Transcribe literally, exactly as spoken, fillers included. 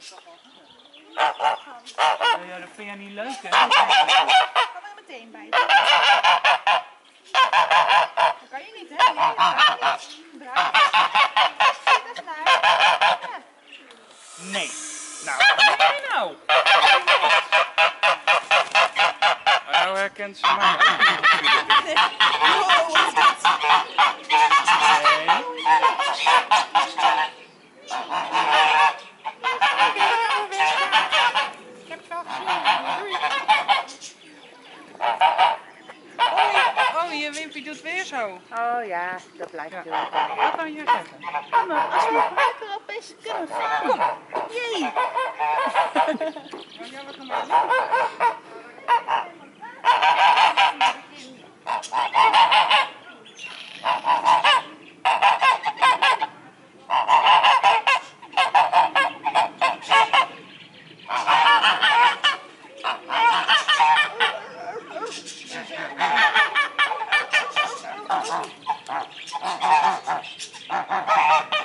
Oh, ja, dat vind jij niet leuk, hè? Gaan we er meteen bij. Dat kan je niet, hè? Nee, dat kan je niet. Braaf. Zit eens naar. Ja. Nee. Nou, wat ben je nou? Nou herkent ze mij ook niet. Oh, wat is dit? Nee. Ik heb het wel gezien. Oh, je wimpie doet weer zo. Oh ja, dat blijft Ja. doen. Wat kan je zeggen? Kom maar, als we gebruiken opeens kunnen vangen. Jee. Oh, ja, wat dan maar. Oh,